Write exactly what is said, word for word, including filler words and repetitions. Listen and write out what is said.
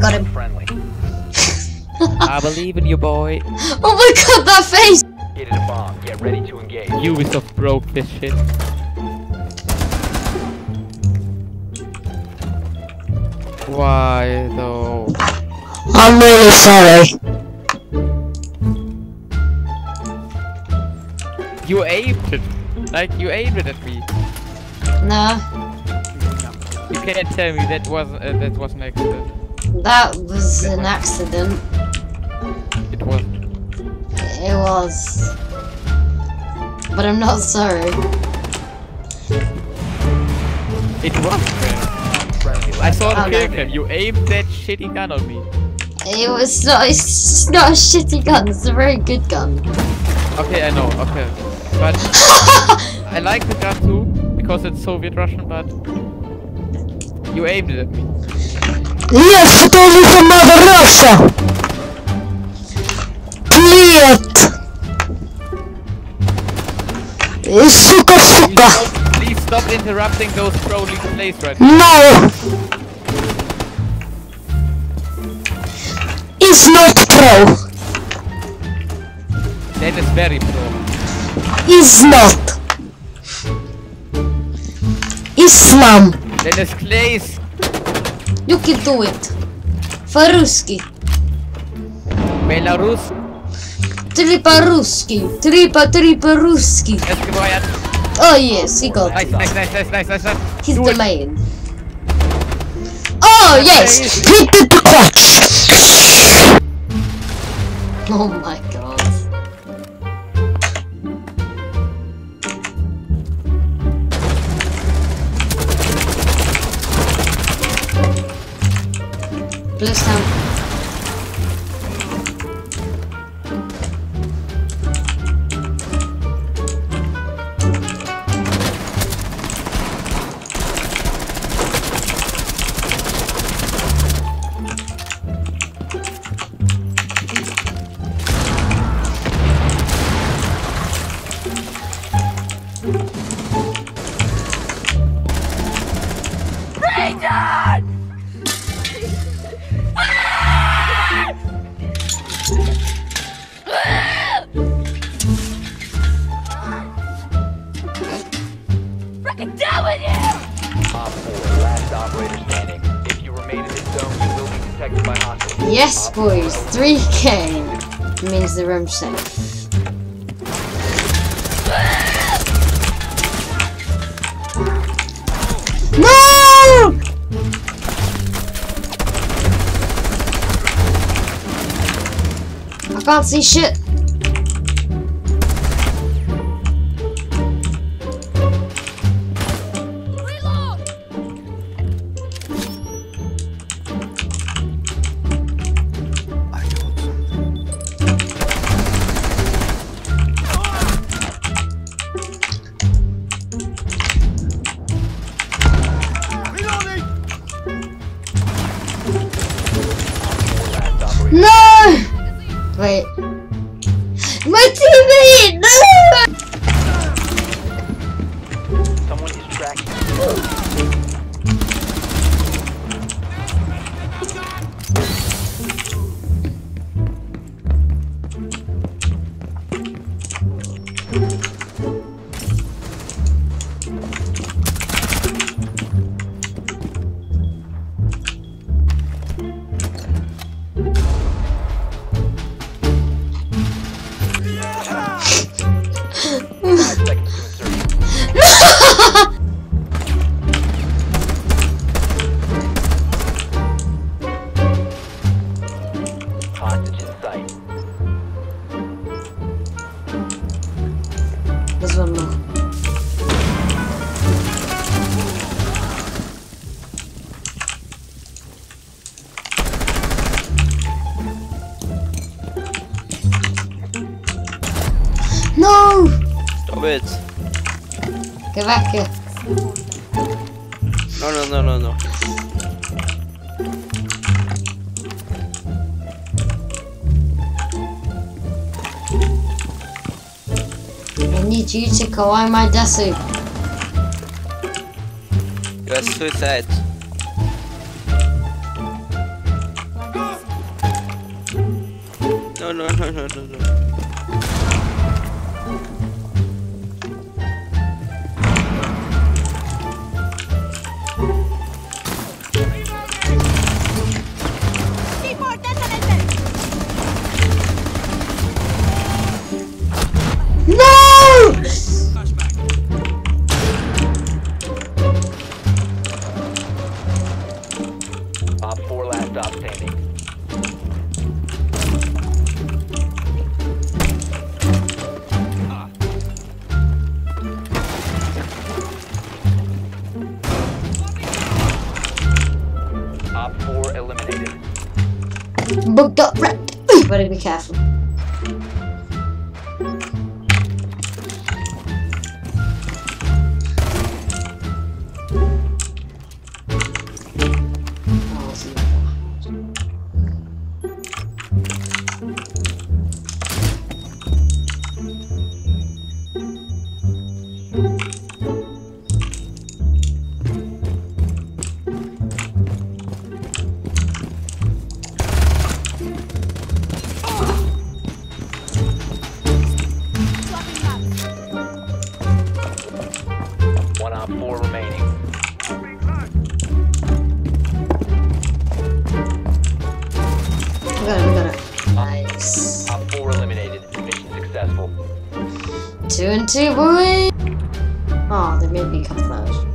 got him. Friendly. I believe in you, boy. Oh my god, that face! Get it a bomb. Get ready to engage. Ubisoft broke this shit. Why though? I'm really sorry. You aimed it. Like you aimed it at me. No, You can't tell me that wasn't uh, that was an accident. that was an accident. It wasn't. It was. But I'm not sorry. It was. Friendly. I saw the Oh, kill no. cam. You aimed that shitty gun on me. It was not, it's not a shitty gun, it's a very good gun. Okay, I know. Okay, but I like the gun too because it's Soviet Russian. But you aimed it at me. Yes, it only from Mother Russia! Привет! Сука, Please сука! stop, please stop interrupting those pro league plays right now. No! It's not pro! That is very pro. It's not! Islam! Dennis Clays. You can do it! По-русски! Belarus. Три по-русски! Три по три по-русски! Let's go ahead. Oh yes, he got Nice, it. nice, nice, nice, nice, nice, nice. He's Do the it. main. Oh yes! Hit the clutch! Oh my god. Blue down. Op four. Last operator standing. If you remain in this zone, you will be detected by hostiles. Yes, boys, three K means the room's safe. No! I can't see shit. No! Wait. My teammate! No! Someone is tracking you. Five seconds to insertion. Hostage in sight. There's one more. No! Stop it. Get back here. No, no, no, no, no. I need you to kawaii my desu. You are suicide. No, no, no, no, no, no. No! Op four last stop standing. Op four eliminated. Booked up rat. Better be careful. Oh, see. One op four remaining. We got it, we got it. Nice. Op four eliminated. Mission successful. Two and two, boy! Oh, they made me come first.